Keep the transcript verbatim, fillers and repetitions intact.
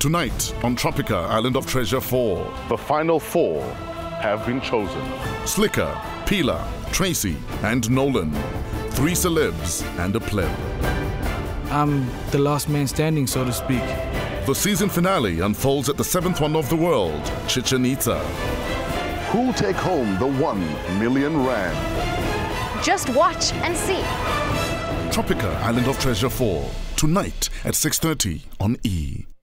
Tonight on Tropika, Island of Treasure four. The final four have been chosen. Slicker, Pila, Tracy, and Nolan. Three celebs and a pleb. I'm the last man standing, so to speak. The season finale unfolds at the seventh one of the world, Chichen Itza. Who'll take home the one million rand? Just watch and see. Tropika, Island of Treasure four. Tonight at six thirty on E!